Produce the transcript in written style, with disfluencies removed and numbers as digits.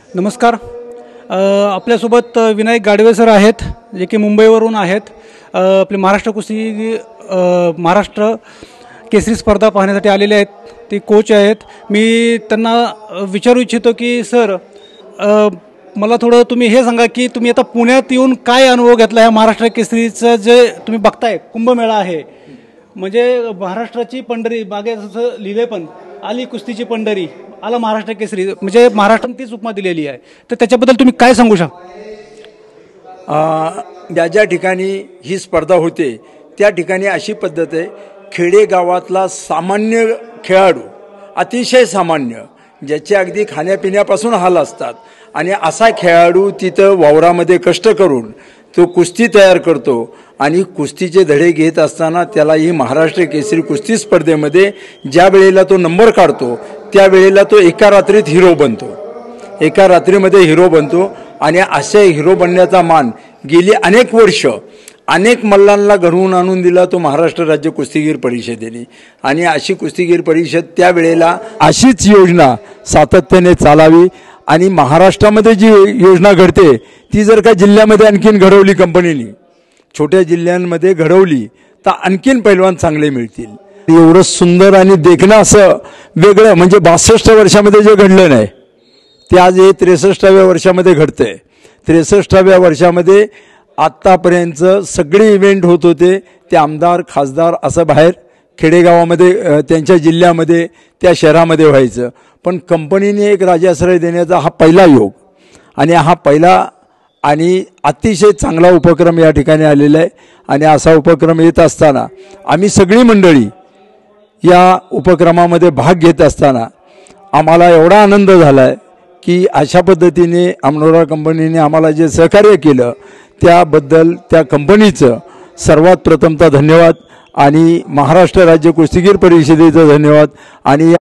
नमस्कार. आपल्यासोबत विनायक गाडवे सर आहेत, जे की मुंबईवरून आहेत. आपले महाराष्ट्र कुस्ती महाराष्ट्र केसरी स्पर्धा पाहण्यासाठी आलेले आहेत. ते कोच आहेत. मी त्यांना विचारू इच्छितो की सर, मला थोडं तुम्ही हे सांगा की तुम्ही आता पुण्यात येऊन काय अनुभव घेतला ह्या महाराष्ट्र केसरीचं जे तुम्ही बघताय कुंभमेळा आहे, म्हणजे महाराष्ट्राची पंढरी, मागे जसं लिहिले पण आली कुस्तीची पंढरी, आला महाराष्ट्र केसरी, म्हणजे महाराष्ट्राने तीच उपमा दिलेली आहे. तर त्याच्याबद्दल तुम्ही काय सांगू शकता? ज्या ठिकाणी ही स्पर्धा होते त्या ठिकाणी अशी पद्धत आहे, खेडेगावातला सामान्य खेळाडू, अतिशय सामान्य, ज्याचे अगदी खाण्यापिण्यापासून हाल असतात, आणि असा खेळाडू तिथं वावरामध्ये कष्ट करून तो कुस्ती तयार करतो आणि कुस्तीचे धडे घेत असताना त्याला ही महाराष्ट्र केसरी कुस्ती स्पर्धेमध्ये ज्या वेळेला तो नंबर काढतो त्यावेळेला तो एका रात्रीत हिरो बनतो, एका रात्रीमध्ये हिरो बनतो. आणि असे हिरो बनण्याचा मान गेली अनेक वर्ष अनेक मल्लांना घडवून आणून दिला तो महाराष्ट्र राज्य कुस्तीगीर परिषदेने. आणि अशी कुस्तीगीर परिषद त्यावेळेला अशीच योजना सातत्याने चालावी, आणि महाराष्ट्रामध्ये जी योजना घडते ती जर का जिल्ह्यामध्ये आणखीन घडवली, कंपनीने छोट्या जिल्ह्यांमध्ये घडवली, तर आणखीन पैलवान चांगले मिळतील. एवढं सुंदर आणि देखणं असं वेगळं म्हणजे 62 वर्षामध्ये जे घडलं नाही ते आज हे 63व्या वर्षामध्ये घडतंय. 63व्या वर्षामध्ये आत्तापर्यंत सगळे इव्हेंट होत होते ते आमदार खासदार असं बाहेर खेडेगावामध्ये त्यांच्या जिल्ह्यामध्ये त्या शहरामध्ये व्हायचं, पण कंपनीने एक राजाश्रय देण्याचा हा पहिला योग आणि हा पहिला आणि अतिशय चांगला उपक्रम या ठिकाणी आलेला आहे. आणि असा उपक्रम येत असताना आम्ही सगळी मंडळी या उपक्रमामध्ये भाग घेत असताना आम्हाला एवढा आनंद झाला आहे की अशा पद्धतीने अमनोरा कंपनीने आम्हाला जे सहकार्य केलं त्याबद्दल त्या कंपनीचं सर्वात प्रथमतः धन्यवाद, आणि महाराष्ट्र राज्य कुस्तीगीर परिषदेचं धन्यवाद. आणि